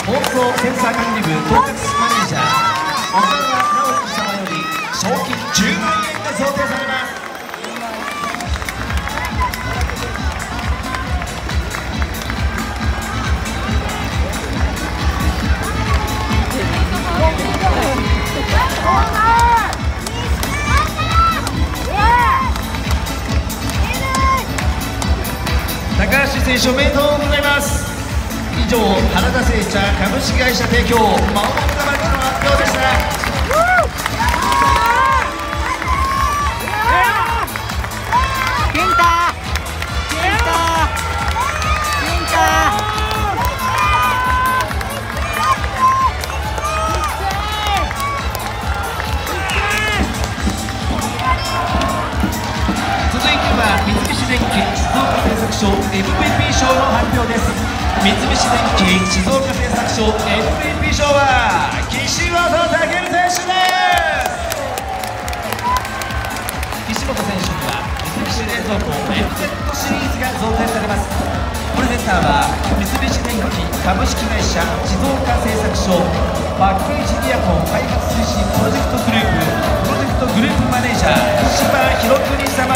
放送センサー管理部統括マネージャー小川直樹様より賞金10万円が贈呈されます。高橋選手おめでとうございます。以上、原田製茶株式会社提供マオナムダマキの発表でした。続いては三菱電機静岡製作所 MVP 賞の発表です。三菱電機静岡製作所 MVP 賞は岸本健選手です。岸本選手には三菱冷蔵庫 FZ シリーズが贈呈されます。プレゼンターは三菱電機株式会社静岡製作所パッケージイヤホン開発推進プロジェクトグループマネージャー石破博邦様